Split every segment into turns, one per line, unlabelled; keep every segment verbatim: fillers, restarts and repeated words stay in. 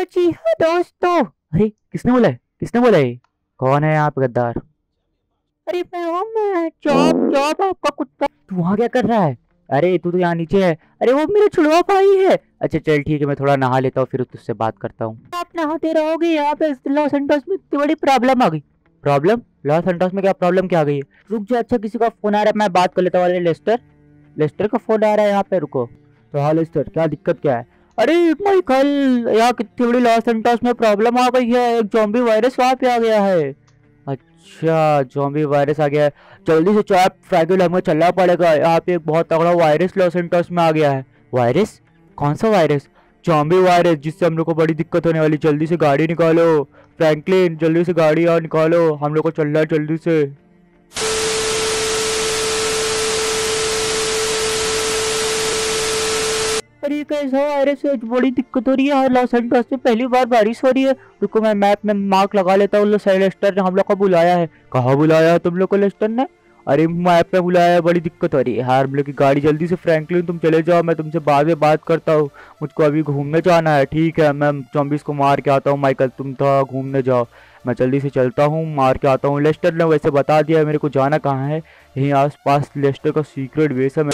तो जी हाँ दोस्तों। अरे किसने बोला है, किसने बोला है? कौन है यहाँ पे गद्दार? अरे मैं हूँ, मैं चौप चौप आपका कुत्ता। तू वहाँ क्या कर रहा है? अरे तू तो यहाँ नीचे है। अरे वो मेरा छुड़वा भाई है। अच्छा चल ठीक है, मैं थोड़ा नहा लेता हूँ फिर तुझसे बात करता हूँ। आप नहाते रहोगे, यहाँ पे लॉस एंटोस में इतनी बड़ी प्रॉब्लम आ गई। प्रॉब्लम? लॉस एंटोस में क्या प्रॉब्लम क्या आ गई है? रुक जा, अच्छा किसी का फोन आ रहा है, मैं बात कर लेता हूँ। अरे लेस्टर, लेस्टर का फोन आ रहा है यहाँ पे, रुको। तो हाँ लेस्टर, क्या दिक्कत क्या है? अरे माइकल, यहाँ कितनी बड़ी लॉस एंटोस में प्रॉब्लम आ गई है, एक ज़ॉम्बी वायरस वहाँ पे आ गया है। अच्छा ज़ॉम्बी वायरस आ गया है, जल्दी से चैप फ्रैगल हमें चलना पड़ेगा, यहाँ पे एक बहुत तगड़ा वायरस लॉस एंटोस में आ गया है। वायरस? कौन सा वायरस? ज़ॉम्बी वायरस, जिससे हम लोग को बड़ी दिक्कत होने वाली। जल्दी से गाड़ी निकालो फ्रैंकलिन, जल्दी से गाड़ी और निकालो, हम लोग को चलना है जल्दी से। अरे ये कैसा वायरस है, बड़ी दिक्कत हो रही है यार, लॉस एंटोस में पहली बार बारिश हो रही है। रुको मैं मैप में मार्क लगा लेता हूँ। लेस्टर ने हम लोग को बुलाया है। कहाँ बुलाया है तुम लोग को लेस्टर ने? अरे मैप पे बुलाया है, बड़ी दिक्कत हो रही है यार हम लोग की गाड़ी। जल्दी से फ्रैंकलिन तुम चले जाओ, मैं तुमसे बाद में बात करता हूँ, मुझको अभी घूमने जाना है। ठीक है मैं ज़ॉम्बीज़ को मार के आता हूँ। माइकल तुम तो घूमने जाओ, मैं जल्दी से चलता हूँ, मार के आता हूँ। लेस्टर ने वैसे बता दिया है मेरे को जाना कहाँ है, यहीं आस पास लेस्टर का सीक्रेट बेस है,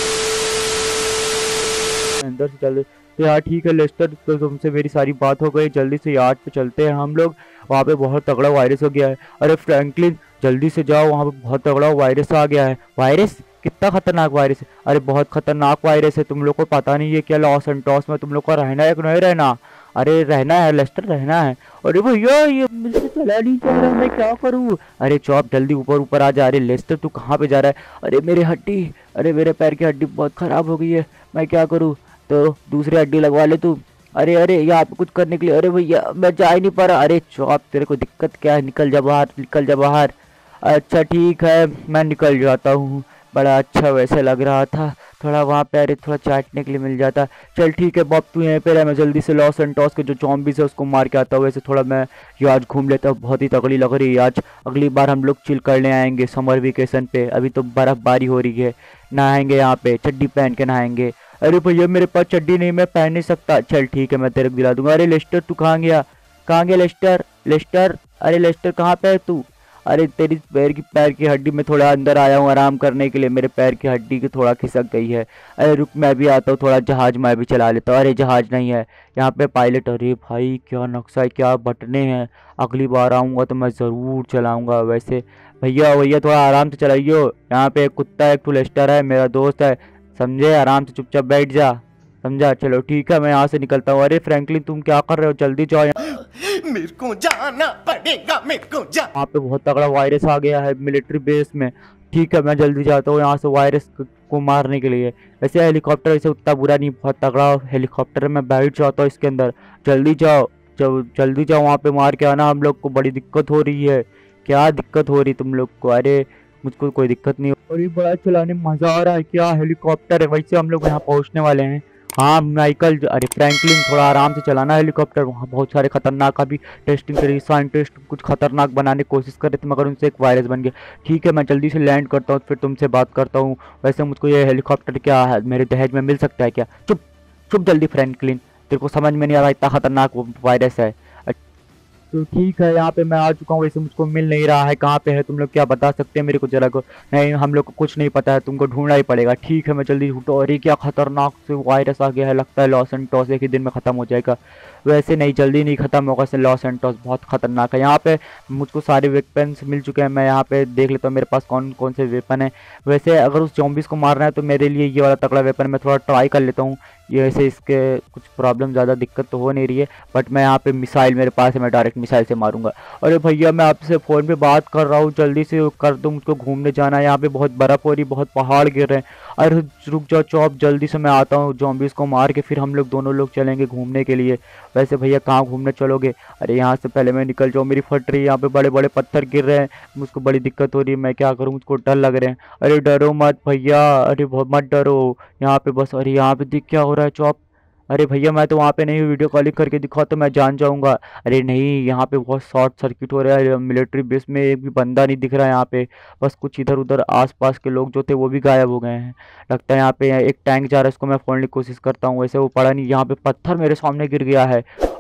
अंदर से चल। तो यार ठीक है लेस्टर, तो तुमसे मेरी सारी बात हो गई, जल्दी से यार्ड पे चलते हैं हम लोग। वहाँ पे बहुत तगड़ा वायरस हो गया है। अरे फ्रैंकलिन जल्दी से जाओ, वहाँ पे बहुत तगड़ा वायरस आ गया है। वायरस? कितना खतरनाक वायरस है? अरे बहुत खतरनाक वायरस है, तुम लोग को पता नहीं है क्या लॉस एंटोस में तुम लोग को रहना है कि नहीं रहना? अरे रहना है लेस्टर, रहना है। अरे भैया ये मुझसे चला नहीं जा रहा, मैं क्या करूँ? अरे चौप जल्दी ऊपर ऊपर आ जा। अरे लेस्टर तू कहाँ पे जा रहा है? अरे मेरी हड्डी, अरे मेरे पैर की हड्डी बहुत खराब हो गई है, मैं क्या करूँ? तो दूसरी हड्डी लगवा ले तू। अरे अरे यहाँ पे कुछ करने के लिए, अरे भैया मैं जा ही नहीं पा रहा। अरे चौप तेरे को दिक्कत क्या है? निकल जा बाहर, निकल जा बाहर। अच्छा ठीक है मैं निकल जाता हूँ, बड़ा अच्छा वैसे लग रहा था थोड़ा वहाँ पे। अरे थोड़ा चाटने के लिए मिल जाता। चल ठीक है बॉब तू यहीं पे रह, मैं जल्दी से लॉस एंटोस के जो ज़ॉम्बीज़ है उसको मार के आता हूँ। वैसे थोड़ा मैं ये आज घूम लेता हूँ, बहुत ही तगड़ी लग रही है आज। अगली बार हम लोग चिल करने आएंगे समर वेकेशन पे, अभी तो बर्फ़बारी हो रही है, नहाएंगे यहाँ पे, चड्डी पहन के नहाएंगे। अरे भैया मेरे पास चड्डी नहीं, मैं पहन नहीं सकता। चल ठीक है मैं तेरे को दिला दूंगा। अरे लेस्टर तू कहाँ गया, कहाँ गया लेस्टर? लेस्टर, अरे लेस्टर कहाँ पे है तू? अरे तेरी पैर की पैर की हड्डी में थोड़ा अंदर आया हूँ आराम करने के लिए, मेरे पैर की हड्डी की थोड़ा खिसक गई है। अरे रुक मैं भी आता हूँ, थोड़ा जहाज मैं भी चला लेता हूँ। अरे जहाज नहीं है यहाँ पे पायलट। अरे भाई क्या नक्शा है, क्या बटने हैं, अगली बार आऊँगा तो मैं ज़रूर चलाऊँगा। वैसे भैया भैया थोड़ा आराम से चलाइयो, यहाँ पे एक कुत्ता है, एक ठो लेस्टर है, मेरा दोस्त है, समझे? आराम से चुपचाप बैठ जा, समझा? चलो ठीक है मैं यहाँ से निकलता हूँ। अरे फ्रैंकलिन तुम क्या कर रहे हो, जल्दी जाओ,
मेरे को जाना पड़ेगा, मेरे को जा।
यहाँ पे बहुत तगड़ा वायरस आ गया है मिलिट्री बेस में। ठीक है मैं जल्दी जाता हूँ यहाँ से वायरस को मारने के लिए। वैसे हेलीकॉप्टर वैसे उतना बुरा नहीं, बहुत तगड़ा हेलीकॉप्टर है, मैं बैठ जाता हूँ इसके अंदर। जल्दी जाओ, जब जल्दी जाओ वहाँ पे मार के आना, हम लोग को बड़ी दिक्कत हो रही है। क्या दिक्कत हो रही तुम लोग को? अरे मुझको कोई दिक्कत नहीं, और ये बड़ा चलाने में मज़ा आ रहा है। क्या हेलीकॉप्टर है, वैसे हम लोग यहाँ पहुँचने वाले हैं। हाँ माइकल, अरे फ्रैंकलिन थोड़ा आराम से चलाना हेलीकॉप्टर, वहाँ बहुत सारे खतरनाक अभी टेस्टिंग करी, साइंटिस्ट कुछ खतरनाक बनाने की कोशिश कर रहे थे मगर उनसे एक वायरस बन गया। ठीक है मैं जल्दी से लैंड करता हूँ फिर तुमसे बात करता हूँ। वैसे मुझको ये हेलीकॉप्टर क्या है, मेरे दहेज में मिल सकता है क्या? चुप चुप जल्दी फ्रैंकलिन, तेरे को समझ में नहीं आ रहा इतना खतरनाक वो वायरस है। तो ठीक है यहाँ पे मैं आ चुका हूँ, वैसे मुझको मिल नहीं रहा है, कहाँ पे है तुम लोग क्या बता सकते हैं मेरे को जरा को? नहीं हम लोग को कुछ नहीं पता है, तुमको ढूंढना ही पड़ेगा। ठीक है मैं जल्दी ढूंढता हूँ। अरे क्या खतरनाक से वायरस आ गया है, लगता है लॉस एंटोस एक ही दिन में ख़त्म हो जाएगा। वैसे नहीं जल्दी नहीं ख़त्म होगा, से लॉस एंटोस बहुत खतरनाक है। यहाँ पे मुझको सारे वेपन्स मिल चुके हैं, मैं यहाँ पे देख लेता हूँ मेरे पास कौन कौन से वेपन है। वैसे अगर उस ज़ॉम्बीज़ को मारना है तो मेरे लिए ये वाला तगड़ा वेपन मैं थोड़ा ट्राई कर लेता हूँ। ये वैसे इसके कुछ प्रॉब्लम ज़्यादा दिक्कत तो हो नहीं रही है, बट मैं यहाँ पे मिसाइल मेरे पास है, मैं डायरेक्ट मिसाइल से मारूंगा। अरे भैया मैं आपसे फ़ोन पे बात कर रहा हूँ, जल्दी से कर दो, मुझको घूमने जाना है। यहाँ पे बहुत बर्फ़ हो रही, बहुत पहाड़ गिर रहे हैं। अरे रुक जाओ चौप, जल्दी से मैं आता हूँ, ज़ॉम्बीज़ को मार के फिर हम लोग दोनों लोग चलेंगे घूमने के लिए। वैसे भैया कहाँ घूमने चलोगे? अरे यहाँ से पहले मैं निकल जाऊँ, मेरी फट रही है, यहाँ पे बड़े बड़े पत्थर गिर रहे हैं, मुझको बड़ी दिक्कत हो रही है, मैं क्या करूँ? मुझको डर लग रहे हैं। अरे डरो मत भैया, अरे बहुत मत डरो यहाँ पे बस। अरे यहाँ पे देख क्या हो रहा है चौप। अरे भैया मैं तो वहाँ पे नहीं हूँ, वीडियो कॉलिंग करके दिखाओ तो मैं जान जाऊँगा। अरे नहीं यहाँ पे बहुत शॉर्ट सर्किट हो रहा है, मिलिट्री बेस में एक भी बंदा नहीं दिख रहा है यहाँ पे, बस कुछ इधर उधर आसपास के लोग जो थे वो भी गायब हो गए हैं। लगता है यहाँ पे एक टैंक जा रहा है, उसको मैं फोड़ने की कोशिश करता हूँ, वैसे वो पड़ा नहीं। यहाँ पे पत्थर मेरे सामने गिर गया है।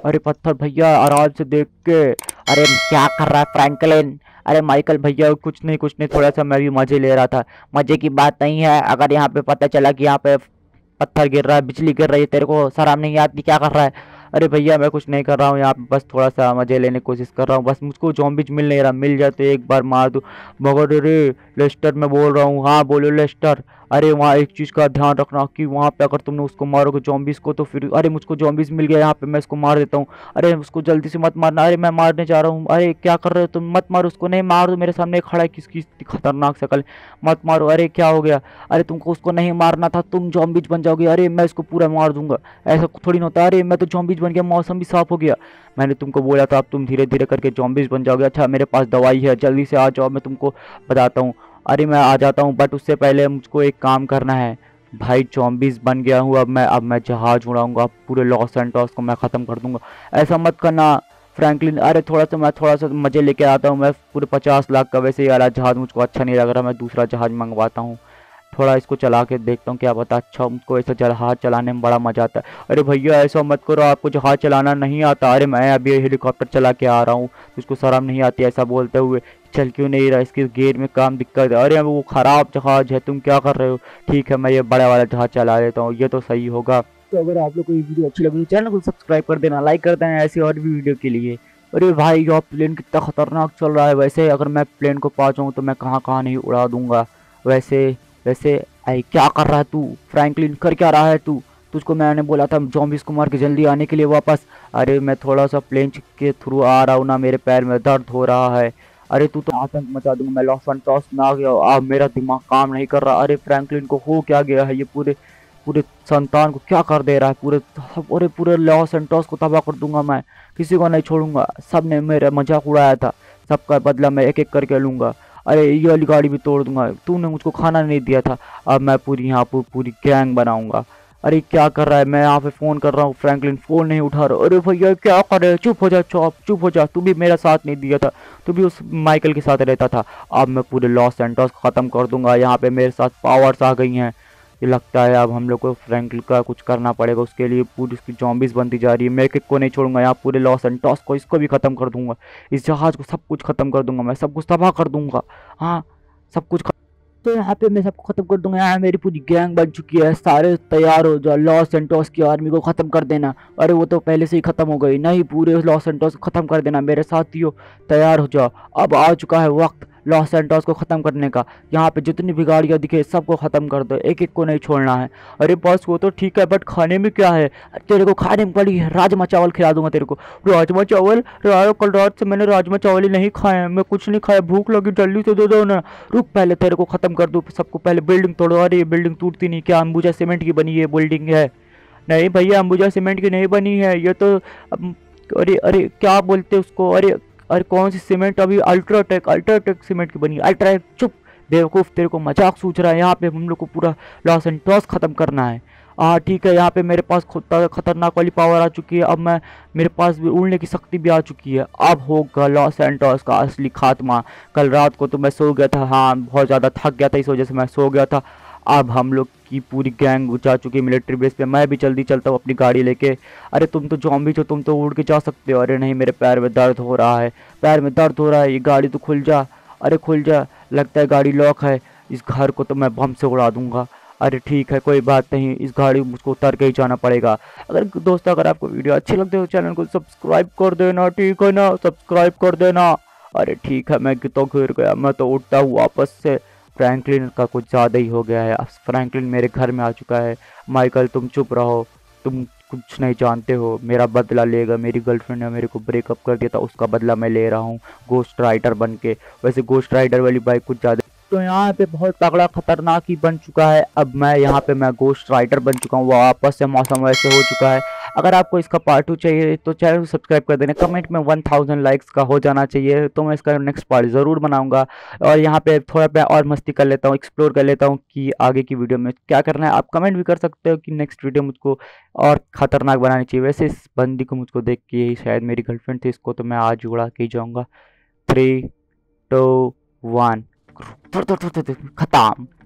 अरे पत्थर भैया आराम से देख के। अरे क्या कर रहा है फ्रैंकलिन? अरे माइकल भैया कुछ नहीं कुछ नहीं, थोड़ा सा मैं भी मजे ले रहा था। मजे की बात नहीं है, अगर यहाँ पे पता चला कि यहाँ पे पत्थर गिर रहा है, बिजली गिर रही है, तेरे को शर्म नहीं आती? क्या कर रहा है? अरे भैया मैं कुछ नहीं कर रहा हूँ यहाँ पे, बस थोड़ा सा मजे लेने की कोशिश कर रहा हूँ। बस मुझको ज़ॉम्बीज मिल नहीं रहा, मिल जाए तो एक बार मार दूँ। मगर अरे लेस्टर मैं बोल रहा हूँ, हाँ बोलो लेस्टर। अरे वहाँ एक चीज़ का ध्यान रखना कि वहाँ पे अगर तुमने उसको मारोगे ज़ॉम्बीज को तो फिर, अरे मुझको ज़ॉम्बीज मिल गया यहाँ पे, मैं इसको मार देता हूँ। अरे उसको जल्दी से मत मारना। अरे मैं मारने जा रहा हूँ। अरे क्या कर रहे हो तुम? मत मारो उसको, नहीं मार दो, मेरे सामने खड़ा है, किसकी इतनी खतरनाक शक्ल, मत मारो। अरे क्या हो गया? अरे तुमको उसको नहीं मारना था, तुम ज़ॉम्बीज बन जाओगे। अरे मैं इसको पूरा मार दूंगा, ऐसा थोड़ी ना होता। अरे मैं तो ज़ॉम्बीज बन गया, मौसम भी साफ हो गया। मैंने तुमको बोला था अब तुम धीरे धीरे करके ज़ॉम्बीज बन जाओगे। अच्छा मेरे पास दवाई है, जल्दी से आ जाओ, मैं तुमको बताता हूँ। अरे मैं आ जाता हूँ, बट उससे पहले मुझको एक काम करना है। भाई ज़ॉम्बीज बन गया हूँ, अब मैं अब मैं जहाज उड़ाऊंगा, पूरे लॉस एंटोस को मैं ख़त्म कर दूंगा। ऐसा मत करना फ्रैंकलिन। अरे थोड़ा सा मैं थोड़ा सा मज़े लेके आता हूँ, मैं पूरे पचास लाख का, वैसे ही वाला जहाज़ मुझको अच्छा नहीं लग रहा, मैं दूसरा जहाज़ मंगवाता हूँ। थोड़ा इसको चला के देखता हूँ, क्या पता अच्छा मुझको ऐसा जहाज चलाने में बड़ा मजा आता है। अरे भैया ऐसा मत करो, आपको जहाज चलाना नहीं आता? अरे मैं अभी हेलीकॉप्टर चला के आ रहा हूँ, उसको शर्म नहीं आती ऐसा बोलते हुए? चल क्यों नहीं रहा, इसके गेयर में काम दिक्कत है। अरे वो ख़राब जहाज है, तुम क्या कर रहे हो? ठीक है मैं ये बड़ा वाला जहाज चला लेता हूँ, ये तो सही होगा। तो अगर आप लोग को ये वीडियो अच्छी लगी तो चैनल को सब्सक्राइब कर देना, लाइक कर देना ऐसी और भी वीडियो के लिए। अरे भाई ये प्लेन कितना खतरनाक चल रहा है, वैसे अगर मैं प्लेन को पा जाऊँ तो मैं कहाँ कहाँ नहीं उड़ा दूंगा। वैसे वैसे आई क्या कर रहा है तू फ्रैंकलिन, कर क्या रहा है तू? तुझको मैंने बोला था ज़ॉम्बीज़ को मार के जल्दी आने के लिए वापस। अरे मैं थोड़ा सा प्लेन के थ्रू आ रहा हूँ ना, मेरे पैर में दर्द हो रहा है। अरे तू तो आतंक मचा दूंगा, मैं लॉस एंटोस में आ गया, अब मेरा दिमाग काम नहीं कर रहा। अरे फ्रैंकलिन को हो क्या गया है, ये पूरे पूरे संतान को क्या कर दे रहा है, पूरे अरे पूरे लॉस एंटोस को तबाह कर दूंगा मैं, किसी को नहीं छोड़ूंगा। सब ने मेरा मजाक उड़ाया था, सबका बदला मैं एक एक करके लूंगा। अरे ये वाली गाड़ी भी तोड़ दूंगा, तूने मुझको खाना नहीं दिया था, अब मैं पूरी यहाँ पर पूरी गैंग बनाऊंगा। अरे क्या कर रहा है, मैं यहाँ पे फ़ोन कर रहा हूँ, फ्रैंकलिन फ़ोन नहीं उठा रहा। अरे भैया क्या कर रहे हो, चुप हो जा, चुप चुप हो जा, तू भी मेरा साथ नहीं दिया था, तू भी उस माइकल के साथ रहता था। अब मैं पूरे लॉस एंटोस ख़त्म कर दूंगा, यहाँ पे मेरे साथ पावर्स आ गई हैं। ये लगता है अब हम लोग को फ्रैंकलिन का कुछ करना पड़ेगा, उसके लिए पूरी उसकी ज़ॉम्बीज़ बनती जा रही है। मैं किक को नहीं छोड़ूंगा, यहाँ पूरे लॉस एंटोस को, इसको भी ख़त्म कर दूंगा, इस जहाज़ को, सब कुछ ख़त्म कर दूंगा मैं, सब कुछ तबाह कर दूंगा। हाँ सब कुछ। तो यहाँ पे मैं सबको खत्म कर दूंगा, यहाँ मेरी पूरी गैंग बन चुकी है, सारे तैयार हो जाओ, लॉस एंटोस की आर्मी को खत्म कर देना। अरे वो तो पहले से ही खत्म हो गई, नहीं पूरे लॉस एंटोस को खत्म कर देना मेरे साथियों, तैयार हो जाओ। अब आ चुका है वक्त लॉस एंटोस को ख़त्म करने का, यहाँ पे जितनी भी गाड़ियाँ दिखे सबको ख़त्म कर दो, एक एक को नहीं छोड़ना है। अरे बस वो तो ठीक है, बट खाने में क्या है? तेरे को खाने में पड़ी है राजमा चावल, खिला दूंगा तेरे को राजमा चावल। रा- कल रात से मैंने राजमा चावल ही नहीं खाए हैं, मैं कुछ नहीं खाया, भूख लगी, जल्दी से दे दो ना। रुक पहले तेरे को ख़त्म कर दूँ, सबको पहले बिल्डिंग तोड़ो। अरे ये बिल्डिंग टूटती नहीं क्या, अंबुजा सीमेंट की बनी ये बिल्डिंग है? नहीं भैया अंबुजा सीमेंट की नहीं बनी है ये तो। अम, अरे अरे क्या बोलते उसको, अरे अरे कौन सी सीमेंट, अभी अल्ट्राटेक अल्ट्राटेक सीमेंट की बनी है, अल्ट्राटेक। चुप बेवकूफ़, तेरे को मजाक सूझ रहा है, यहाँ पे हम लोग को पूरा लॉस एंटोस ख़त्म करना है। हाँ ठीक है, यहाँ पे मेरे पास खतरनाक वाली पावर आ चुकी है, अब मैं मेरे पास भी उड़ने की शक्ति भी आ चुकी है। अब होगा लॉस एंटोस का असली खात्मा। कल रात को तो मैं सो गया था, हाँ बहुत ज़्यादा थक गया था, इस वजह से मैं सो गया था। अब हम लोग की पूरी गैंग जा चुकी है मिलिट्री बेस पे, मैं भी जल्दी चलता हूँ अपनी गाड़ी लेके। अरे तुम तो ज़ॉम्बी हो, तुम तो उड़ के जा सकते हो। अरे नहीं मेरे पैर में दर्द हो रहा है, पैर में दर्द हो रहा है, ये गाड़ी तो खुल जा, अरे खुल जा, लगता है गाड़ी लॉक है। इस घर को तो मैं बम से उड़ा दूंगा। अरे ठीक है कोई बात नहीं, इस गाड़ी मुझको उतर के ही जाना पड़ेगा। अगर दोस्तों अगर आपको वीडियो अच्छी लगती है तो चैनल को सब्सक्राइब कर देना, ठीक है ना, सब्सक्राइब कर देना। अरे ठीक है मैं तो घिर गया, मैं तो उठता हूँ वापस से। फ्रैंकलिन का कुछ ज़्यादा ही हो गया है, अब फ्रैंकलिन मेरे घर में आ चुका है। माइकल तुम चुप रहो, तुम कुछ नहीं जानते हो, मेरा बदला लेगा। मेरी गर्लफ्रेंड ने मेरे को ब्रेकअप कर दिया था, उसका बदला मैं ले रहा हूँ गोस्ट राइडर बन के। वैसे गोस्ट राइडर वाली बाइक कुछ ज़्यादा, तो यहाँ पे बहुत तगड़ा खतरनाक ही बन चुका है। अब मैं यहाँ पे मैं गोस्ट राइडर बन चुका हूँ, वापस से मौसम वैसे हो चुका है। अगर आपको इसका पार्ट टू चाहिए तो चैनल को सब्सक्राइब कर देना, कमेंट में वन थाउजेंड लाइक्स का हो जाना चाहिए, तो मैं इसका नेक्स्ट पार्ट ज़रूर बनाऊंगा। और यहाँ पे थोड़ा मैं और मस्ती कर लेता हूँ, एक्सप्लोर कर लेता हूँ कि आगे की वीडियो में क्या करना है। आप कमेंट भी कर सकते हो कि नेक्स्ट वीडियो मुझको और ख़तरनाक बनानी चाहिए। वैसे इस बंदी को मुझको देख के यही शायद मेरी गर्लफ्रेंड थी, इसको तो मैं आज उड़ा के ही जाऊँगा। थ्री टू वन, खत्म।